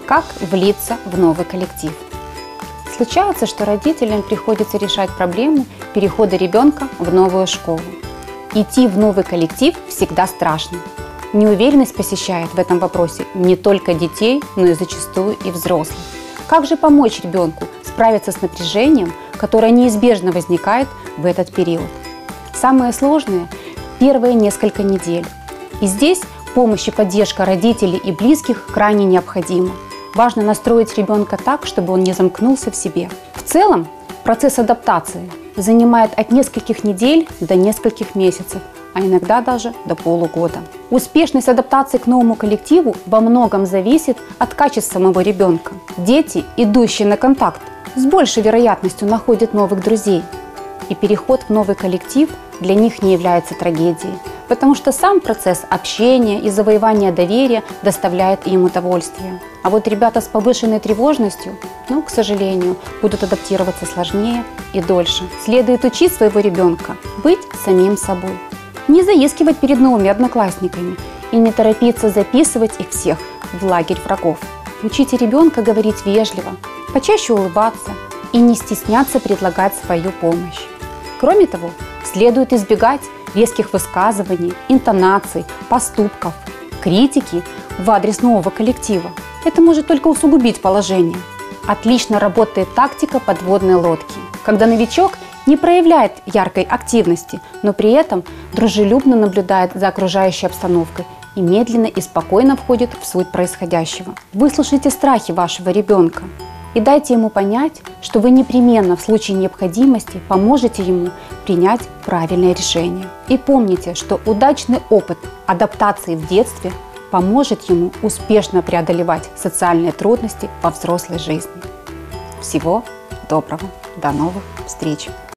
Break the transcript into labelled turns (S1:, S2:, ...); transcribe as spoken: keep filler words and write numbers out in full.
S1: Как влиться в новый коллектив? Случается, что родителям приходится решать проблему перехода ребенка в новую школу. Идти в новый коллектив всегда страшно. Неуверенность посещает в этом вопросе не только детей, но и зачастую и взрослых. Как же помочь ребенку справиться с напряжением, которое неизбежно возникает в этот период? Самое сложное – первые несколько недель. И здесь помощь и поддержка родителей и близких крайне необходима. Важно настроить ребенка так, чтобы он не замкнулся в себе. В целом, процесс адаптации занимает от нескольких недель до нескольких месяцев, а иногда даже до полугода. Успешность адаптации к новому коллективу во многом зависит от качества самого ребенка. Дети, идущие на контакт, с большей вероятностью находят новых друзей. И переход в новый коллектив для них не является трагедией, потому что сам процесс общения и завоевания доверия доставляет им удовольствие. А вот ребята с повышенной тревожностью, ну, к сожалению, будут адаптироваться сложнее и дольше. Следует учить своего ребенка быть самим собой, не заискивать перед новыми одноклассниками и не торопиться записывать их всех в лагерь врагов. Учите ребенка говорить вежливо, почаще улыбаться и не стесняться предлагать свою помощь. Кроме того, следует избегать резких высказываний, интонаций, поступков, критики в адрес нового коллектива. Это может только усугубить положение. Отлично работает тактика подводной лодки, когда новичок не проявляет яркой активности, но при этом дружелюбно наблюдает за окружающей обстановкой и медленно и спокойно входит в суть происходящего. Выслушайте страхи вашего ребенка и дайте ему понять, что вы непременно в случае необходимости поможете ему принять правильное решение. И помните, что удачный опыт адаптации в детстве поможет ему успешно преодолевать социальные трудности во взрослой жизни. Всего доброго, до новых встреч!